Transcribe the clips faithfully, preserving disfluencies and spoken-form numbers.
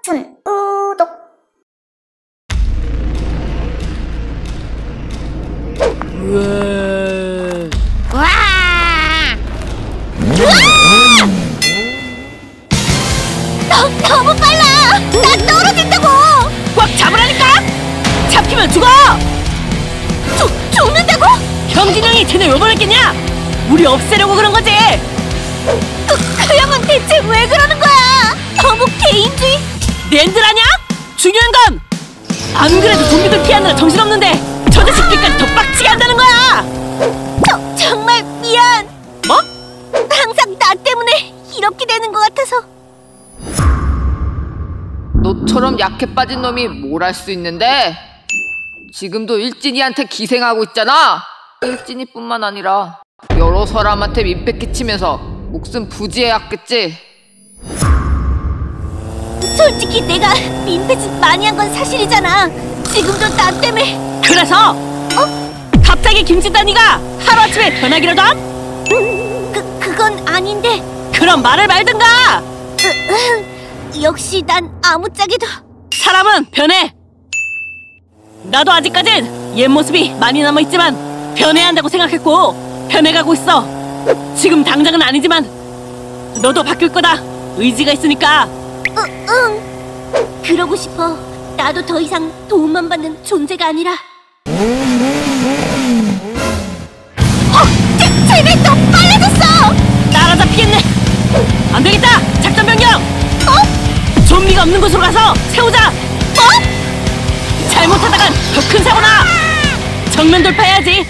추천, 구독. 우와. 너, 너무 빨라! 나 떨어진다고! 꽉 잡으라니까! 잡히면 죽어! 죽, 죽는다고? 형진 형이 쟤네 왜 보냈겠냐? 우리 없애려고 그런 거지! 그, 그 형은 대체 왜 그러는 거야? 너무 개인주의? 낸들 아냐? 중요한 건! 안 그래도 좀비들 피하느라 정신없는데 저 자식들까지 더 빡치게 한다는 거야! 저, 정말 미안! 뭐? 항상 나 때문에 이렇게 되는 것 같아서. 너처럼 약해 빠진 놈이 뭘 할 수 있는데? 지금도 일진이한테 기생하고 있잖아. 일진이뿐만 아니라 여러 사람한테 민폐 끼치면서 목숨 부지해왔겠지. 솔직히 내가 민폐짓 많이 한 건 사실이잖아. 지금도 나 때문에. 그래서? 어? 갑자기 김진단이가 하루아침에 변하기라도 함? 그, 그건 아닌데. 그럼 말을 말든가! 으, 으, 역시 난 아무짝에도. 사람은 변해! 나도 아직까진 옛 모습이 많이 남아있지만 변해야 한다고 생각했고 변해가고 있어. 지금 당장은 아니지만 너도 바뀔 거다. 의지가 있으니까. 으, 응. 그러고 싶어. 나도 더 이상 도움만 받는 존재가 아니라. 어! 쟤, 쟤네 또 빨라졌어! 따라잡히겠네! 안되겠다! 작전 변경! 어? 좀비가 없는 곳으로 가서 세우자! 어? 잘못하다간 더 큰 사고나! 정면 돌파해야지!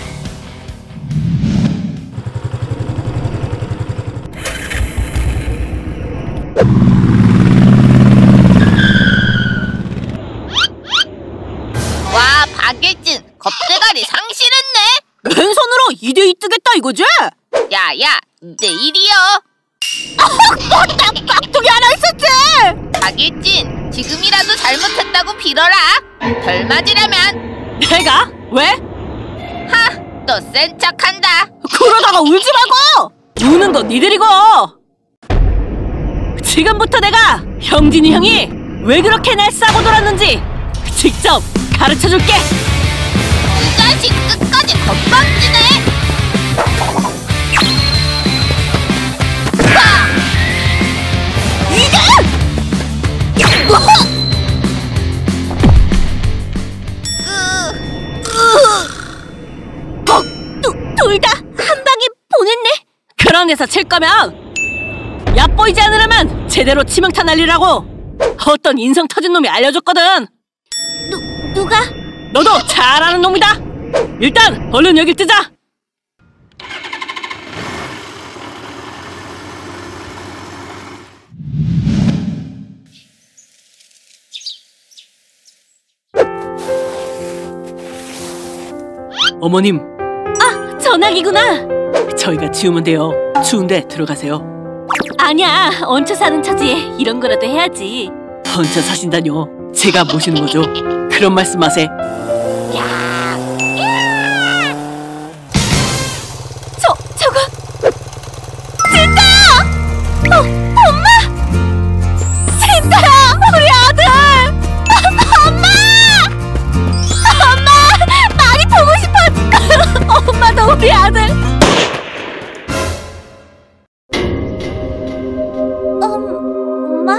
와, 박일진 겁대가리 상실했네. 왼손으로 이 대 이 뜨겠다 이거지? 야야, 내 일이여. 뭐, 나 깍두기 하나 있었지! 박일진, 지금이라도 잘못했다고 빌어라. 덜 맞으려면. 내가? 왜? 하, 또 센 척한다. 그러다가 울지 말고! 우는 거 니들이고! 지금부터 내가 형진이 형이 왜 그렇게 날 싸고 돌았는지 직접 가르쳐줄게! 이 자식 끝까지 건방지네. 이게! 어, 둘 다 한 방에 보냈네? 그런 데서 칠 거면 얕보이지 않으려면 제대로 치명타 날리라고 어떤 인성 터진 놈이 알려줬거든. 누, 누가? 너도 잘 아는 놈이다. 일단 얼른 여길 뜨자. 어머님, 아, 전화기구나. 저희가 치우면 돼요. 추운데 들어가세요. 아니야, 얹혀 사는 처지에 이런 거라도 해야지. 혼자 사신다뇨. 제가 모시는 거죠. 그런 말씀하세요. 저, 저거 진짜야! 어, 엄마! 진짜야! 우리 아들! 엄마! 엄마! 많이 보고 싶었! 엄마도 우리 아들! 엄마?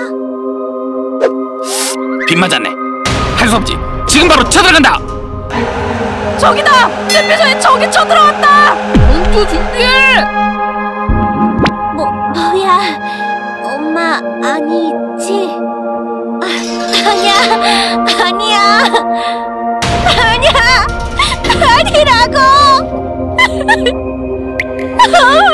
빗 맞았네. 할 수 없지. 지금 바로 쳐들어간다. 저기다! 냄비소에 저기 쳐들어왔다! 전투 준비해! 뭐, 뭐야? 엄마 아니지? 아, 아니야! 아니야! 아니야! 아니라고!